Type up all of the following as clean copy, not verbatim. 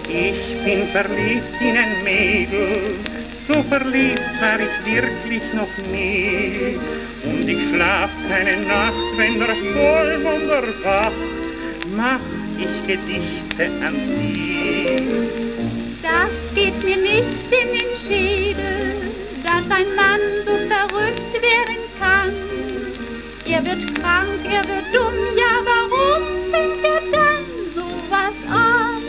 Ich bin verliebt in ein Mädel, so verliebt war ich wirklich noch nie. Und ich schlaf keine Nacht, wenn der Vollmond erwacht, mach ich Gedichte an sie. Das geht mir nicht in den Schädel, dass ein Mann so verrückt werden kann. Er wird krank, er wird dumm, ja warum fängt er dann sowas an?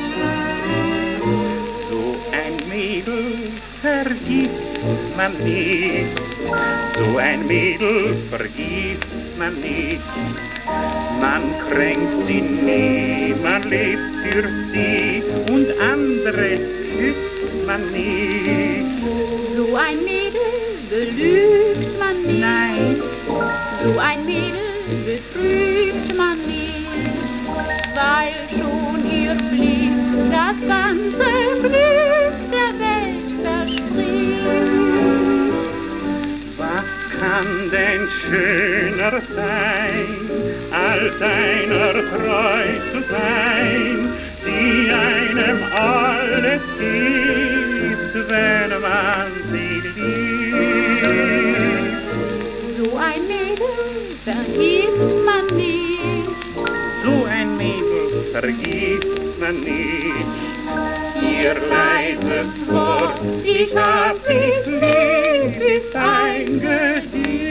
So ein Mädel vergisst man nicht, so ein Mädel vergisst man nicht. Man kränkt sie nie, man lebt für sie und andere küsst man nicht. So ein Mädel belügt man nicht. Nein, so ein Mädel betrügt man nicht, weil schon ihr Blick das ganze Glück der Welt verspricht. was kann denn schöner sein, als einer treu zu sein, die einem alles gibt, wenn man sie liebt. So ein Mädel vergisst man nicht. So ein Mädel vergisst man nicht. Ihr leises Wort, ich hab dich lieb, ist ein Gedicht.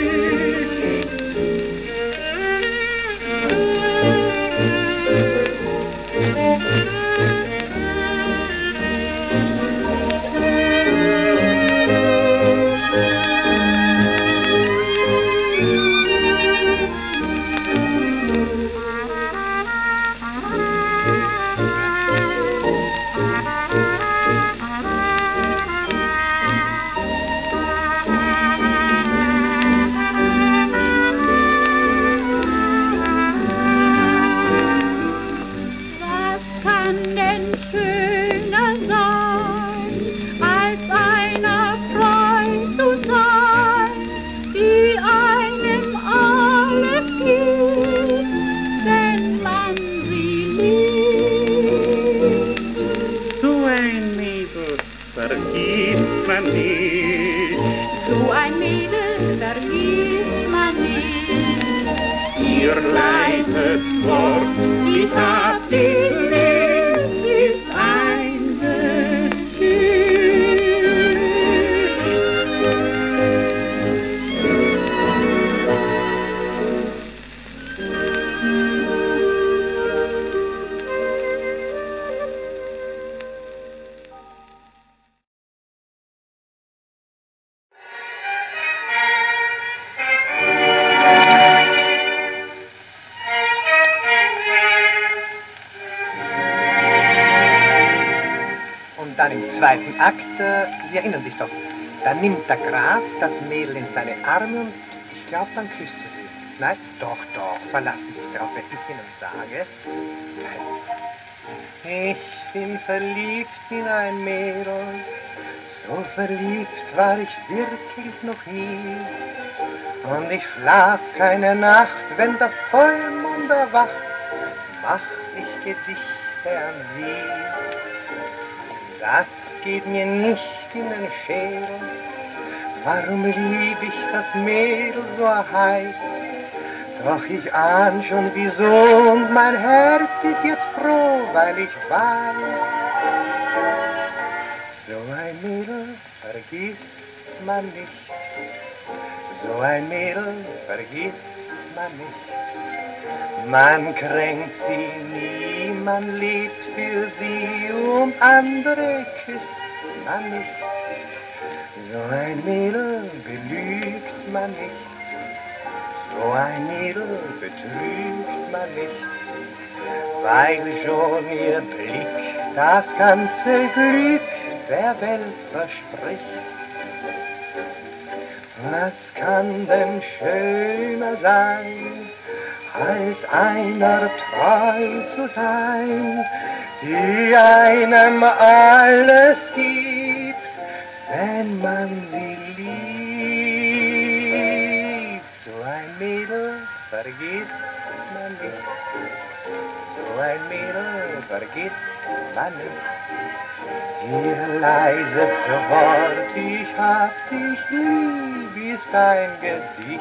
Vergisst man nicht. So ein Mädel vergisst man nicht. Ihr leises Wort, ich hab dich lieb, ist ein Gedicht. Dann im zweiten Akt, Sie erinnern sich doch, dann nimmt der Graf das Mädel in seine Arme und ich glaube, dann küsst er sie. Nein, doch, verlassen Sie sich darauf, wenn ich Ihnen sage. Nein. Ich bin verliebt in ein Mädel, so verliebt war ich wirklich noch nie. Und ich schlaf keine Nacht, wenn der Vollmond erwacht, mach ich Gedichte an sie. Das geht mir nicht in den Schädel, warum lieb ich das Mädel so heiß? Doch ich ahn schon wieso und mein Herz ist jetzt froh, weil ich weiß, so ein Mädel vergisst man nicht, so ein Mädel vergisst man nicht. Man kränkt sie nie, man lebt für sie, andere küsst man nicht. So ein Mädel belügt man nicht, so ein Mädel betrügt man nicht, weil schon ihr Blick das ganze Glück der Welt verspricht. Was kann denn schöner sein, als einer treu zu sein, die einem alles gibt, wenn man sie liebt. So ein Mädel vergisst man nicht, so ein Mädel vergisst man nicht. Ihr leises Wort, ich hab dich lieb, ist ein Gedicht.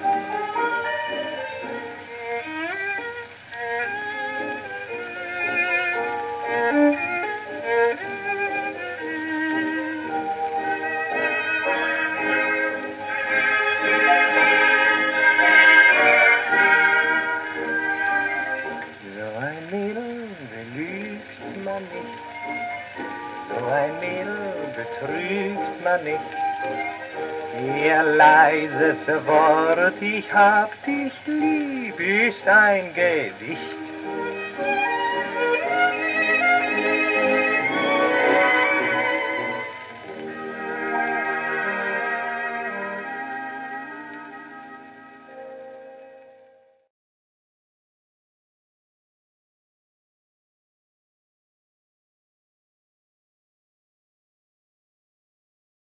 So ein Mädel belügt man nicht, so ein Mädel betrügt man nicht. Ihr leises Wort, ich hab dich lieb, ist ein Gedicht.